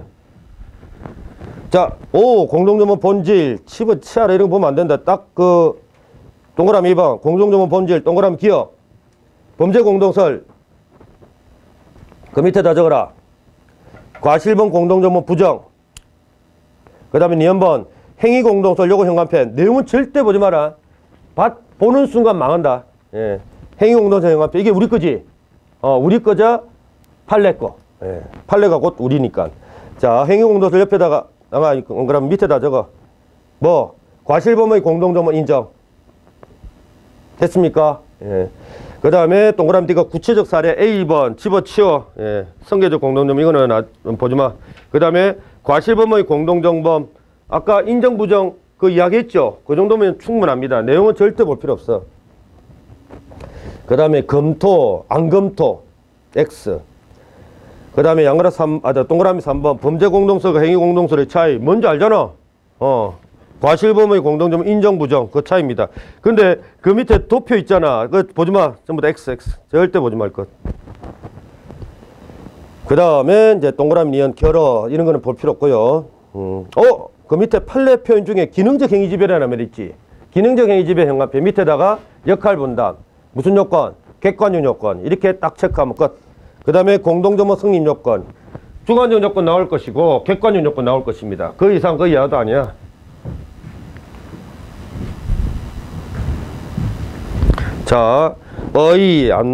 자, 공동정범 본질, 치아라 이런 거 보면 안 된다. 딱 동그라미 2번. 공동정범 본질, 동그라미 기억. 범죄 공동설. 그 밑에다 적어라. 과실범 공동정범 부정. 그 다음에 니은번 행위 공동설 요거 현관편. 내용은 절대 보지 마라. 보는 순간 망한다. 예. 행위 공동설 현관편. 이게 우리 거지. 우리 거자 판례 거. 예. 판례가 곧 우리니까. 자, 행위 공동설 옆에다가 그럼 밑에다 적어. 뭐 과실범의 공동정범 인정. 됐습니까? 예. 그 다음에 동그라미 띠가 구체적 사례 A번 집어치워. 예. 성계적 공동정범 이거는 보지 마. 그 다음에 과실범의 공동정범 아까 인정부정 그 이야기했죠. 그 정도면 충분합니다. 내용은 절대 볼 필요 없어. 그 다음에 검토 안검토 X. 그 다음에 동그라미 3번 범죄 공동설과 행위 공동설의 차이 뭔지 알잖아. 과실범의 공동정범 인정부정 그 차이입니다. 근데 그 밑에 도표 있잖아. 그거 보지마. 전부 다 XX. 절대 보지 말 것. 그 다음에 이제 동그라미 니은 결어 이런 거는 볼 필요 없고요. 그 밑에 판례 표현 중에 기능적 행위지배라는 말 있지. 기능적 행위지배 현관편 밑에다가 역할 분담 무슨 요건? 객관적 요건 이렇게 딱 체크하면 끝. 그 다음에 공동정범 성립 요건 주관적 요건 나올 것이고 객관적 요건 나올 것입니다. 그 이상 그 이하도 아니야. 자, 안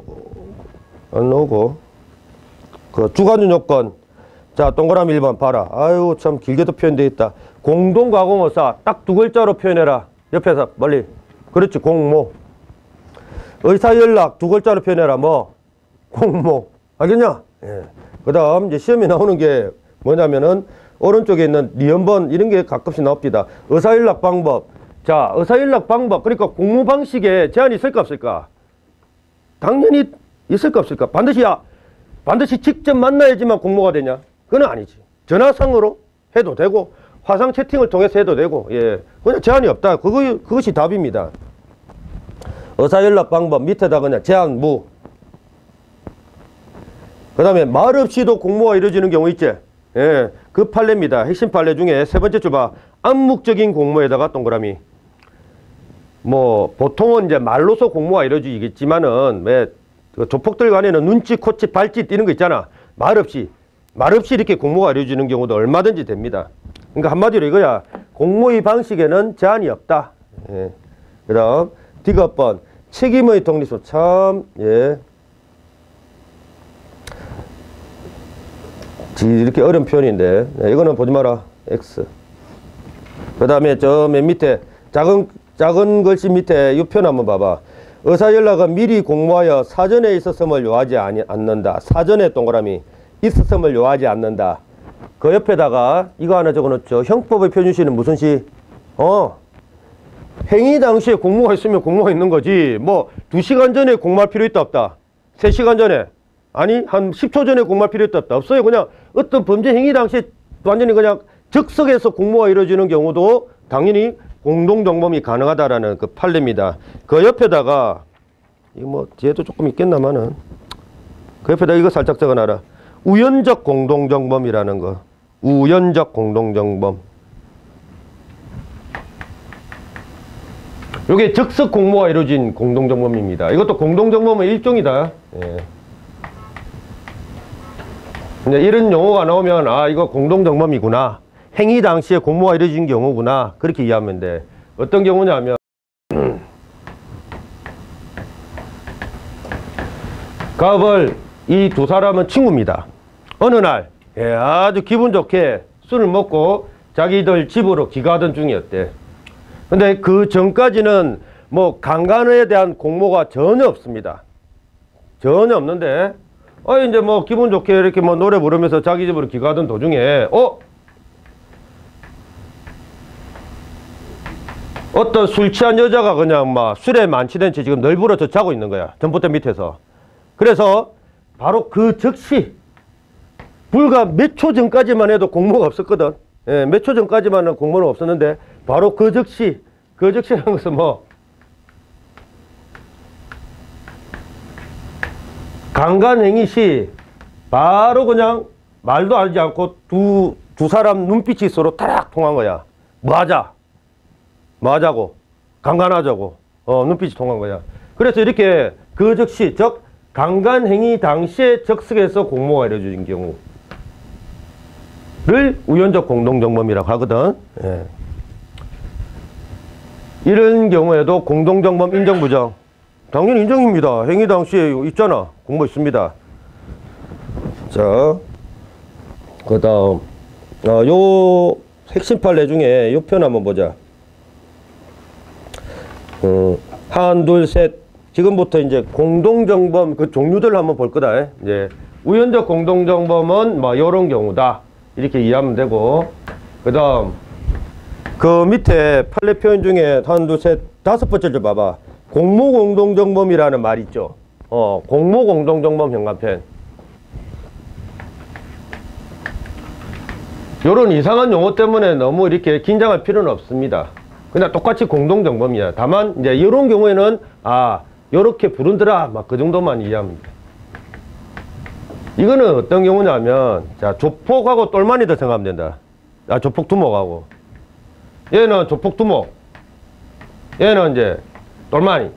나오고 그 주관적 요건. 자, 동그라미 1번 봐라. 아유 참 길게도 표현되어 있다. 공동가공어사 딱 두 글자로 표현해라. 옆에서 멀리. 그렇지. 공모. 의사연락 두 글자로 표현해라. 뭐? 공모. 알겠냐? 예. 그 다음 이제 시험에 나오는 게 뭐냐면은 오른쪽에 있는 니은번 이런 게 가끔씩 나옵니다. 의사연락 방법. 자, 의사연락 방법. 그러니까 공모 방식에 제한이 있을까 없을까? 당연히 있을까 없을까? 반드시 직접 만나야지만 공모가 되냐? 그건 아니지. 전화상으로 해도 되고 화상 채팅을 통해서 해도 되고 예, 그냥 제한이 없다. 그것이 답입니다. 의사연락 방법 밑에다 그냥 제한 무. 그 다음에 말 없이도 공모가 이루어지는 경우 있지. 예, 그 판례입니다. 핵심 판례 중에 세 번째 줄 봐. 암묵적인 공모에다가 동그라미. 뭐 보통은 이제 말로서 공모가 이루어지겠지만은 왜 조폭들 간에는 눈짓, 코짓, 발짓 이런 거 있잖아. 말 없이 이렇게 공모가 이루어지는 경우도 얼마든지 됩니다. 그러니까 한마디로 이거야. 공모의 방식에는 제한이 없다. 예. 그 다음 디귿번 책임의 독립성 참 예. 이렇게 어려운 표현인데 네, 이거는 보지 마라. X. 그 다음에 저 맨 밑에 작은 글씨 밑에 이 표현 한번 봐봐. 의사연락은 미리 공모하여 사전에 있었음을 요하지 않는다. 사전에 동그라미 있었음을 요하지 않는다. 그 옆에다가 이거 하나 적어놓죠. 형법의 표준시는 무슨 시? 행위 당시에 공모가 있으면 공모가 있는 거지. 뭐 2시간 전에 공모할 필요 있다 없다? 3시간 전에? 아니 한 10초 전에 공모할 필요 있다 없다? 없어요. 그냥 어떤 범죄 행위 당시에 완전히 그냥 즉석에서 공모가 이루어지는 경우도 당연히 공동정범이 가능하다라는 그 판례입니다. 그 옆에다가 이거 뭐 뒤에도 조금 있겠나마는 그 옆에다 이거 살짝 적어놔라. 우연적 공동정범이라는 거. 우연적 공동정범. 이게 즉석 공모가 이루어진 공동정범입니다. 이것도 공동정범의 일종이다. 예. 이제 이런 용어가 나오면 아 이거 공동정범이구나. 행위 당시에 공모가 이루어진 경우구나. 그렇게 이해하면 돼. 어떤 경우냐면 갑을 이 두 사람은 친구입니다. 어느 날 예, 아주 기분 좋게 술을 먹고 자기들 집으로 귀가하던 중이었대. 근데 그 전까지는 뭐 강간에 대한 공모가 전혀 없습니다. 전혀 없는데 이제 뭐 기분 좋게 이렇게 뭐 노래 부르면서 자기 집으로 귀가하던 도중에 어떤 술 취한 여자가 그냥 막 술에 만취된 채 지금 널브러져 자고 있는 거야. 전봇대 밑에서. 그래서 바로 그 즉시 불과 몇 초 전까지만 해도 공모가 없었거든. 예, 몇 초 전까지만은 공모는 없었는데 바로 그 즉시라는 것은 뭐 강간행위 시 바로 그냥 말도 하지 않고 두 사람 눈빛이 서로 타락 통한 거야. 뭐 하자고 강간하자고 눈빛이 통한 거야. 그래서 이렇게 그 즉시 즉 강간행위 당시에 즉석에서 공모가 이루어진 경우 우연적 공동정범이라고 하거든. 예. 이런 경우에도 공동정범 인정부정. 당연히 인정입니다. 행위 당시에 있잖아. 공모 있습니다. 자, 그 다음 요 핵심 판례 중에 요 편 한번 보자. 하나, 둘, 셋. 지금부터 이제 공동정범 그 종류들을 한번 볼 거다. 이제 우연적 공동정범은 뭐 요런 경우다. 이렇게 이해하면 되고, 그 다음 그 밑에 판례 표현 중에 하나, 둘, 셋, 다섯 번째 좀 봐봐. 공모공동정범이라는 말 있죠. 공모공동정범 현관편. 요런 이상한 용어 때문에 너무 이렇게 긴장할 필요는 없습니다. 그냥 똑같이 공동정범이야. 다만 이제 이런 경우에는 요렇게 부른더라 막 그 정도만 이해하면 돼. 이거는 어떤 경우냐면, 자, 조폭하고 똘마니도 생각하면 된다. 조폭 두목하고. 얘는 조폭 두목. 얘는 이제 똘마니.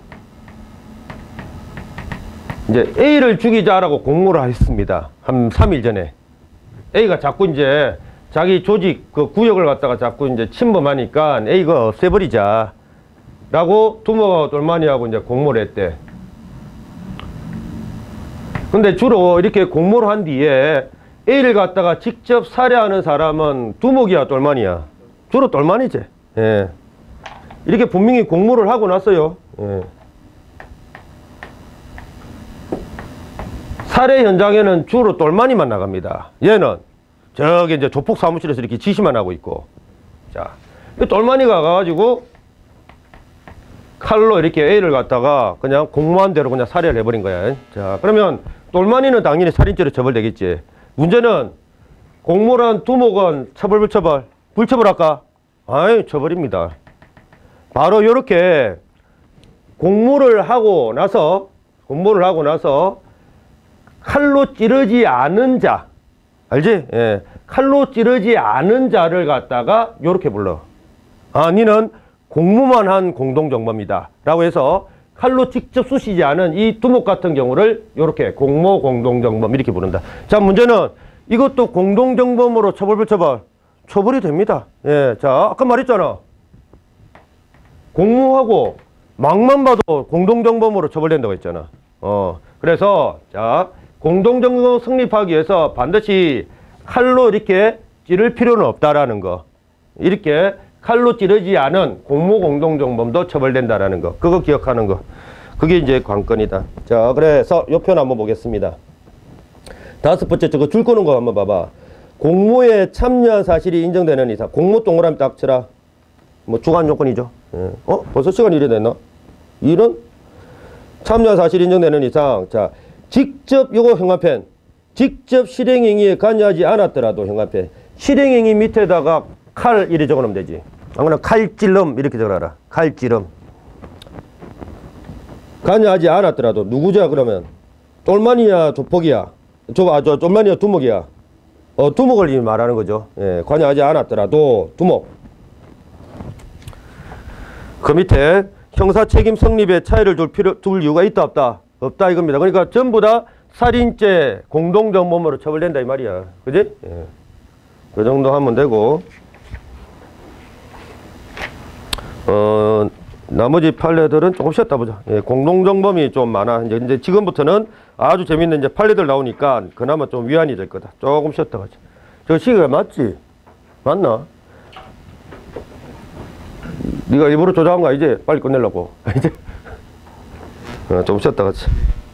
이제 A를 죽이자라고 공모를 했습니다. 한 3일 전에. A가 자꾸 이제 자기 조직 그 구역을 갖다가 자꾸 이제 침범하니까 A가 없애버리자. 라고 두목하고 똘마니하고 이제 공모를 했대. 근데 주로 이렇게 공모를 한 뒤에 A를 갖다가 직접 살해하는 사람은 두목이야, 똘마니야? 주로 똘마니지. 예. 이렇게 분명히 공모를 하고 났어요. 예. 살해 현장에는 주로 똘마니만 나갑니다. 얘는 저기 이제 조폭 사무실에서 이렇게 지시만 하고 있고. 자, 똘마니가 가가지고 칼로 이렇게 A를 갖다가 그냥 공모한 대로 그냥 살해를 해버린 거야. 자, 그러면 똘마니는 당연히 살인죄로 처벌되겠지. 문제는 공모란 두목은 처벌 불처벌? 불처벌할까? 아이, 처벌입니다. 바로 이렇게 공모를 하고 나서 칼로 찌르지 않은 자, 알지? 예. 칼로 찌르지 않은 자를 갖다가 요렇게 불러. 니는 공모만 한 공동정범이다 라고 해서 칼로 직접 쑤시지 않은 이 두목 같은 경우를 요렇게 공모 공동정범 이렇게 부른다. 자, 문제는 이것도 공동정범으로 처벌 불처벌? 처벌이 됩니다. 예. 자, 아까 말했잖아. 공모하고 막만 봐도 공동정범으로 처벌된다고 했잖아. 그래서 자, 공동정범 성립하기 위해서 반드시 칼로 이렇게 찌를 필요는 없다라는 거. 이렇게 칼로 찌르지 않은 공모 공동정범도 처벌된다라는 거. 그거 기억하는 거. 그게 이제 관건이다. 자, 그래서 요 편 한번 보겠습니다. 다섯 번째 저거 줄 거는 거 한번 봐봐. 공모에 참여한 사실이 인정되는 이상. 공모 동그라미 딱 쳐라. 뭐 주관 요건이죠. 예. 벌써 시간이 이래 됐나? 이런 참여한 사실이 인정되는 이상. 자, 직접 요거 현관편. 직접 실행행위에 관여하지 않았더라도 현관편. 실행행위 밑에다가 칼 이렇게 적어놓으면 되지. 아무나 칼찔름 이렇게 적어놔라. 칼찔름. 관여하지 않았더라도 누구죠 그러면? 똘마니야 조폭이야? 똘마니야 두목이야? 두목을 말하는 거죠. 예, 관여하지 않았더라도 두목. 그 밑에 형사 책임 성립에 차이를 둘 이유가 있다 없다? 없다 이겁니다. 그러니까 전부 다 살인죄 공동정범으로 처벌된다 이 말이야. 그지? 예. 그 정도 하면 되고, 나머지 판례들은 조금 쉬었다 보자. 예, 공동정범이 좀 많아. 이제 지금부터는 아주 재밌는 이제 판례들 나오니까 그나마 좀 위안이 될 거다. 조금 쉬었다 가자. 저 시기가 맞지? 맞나? 네가 일부러 조작한 거 아니지? 빨리 끝내려고. 이제 좀 쉬었다 가자.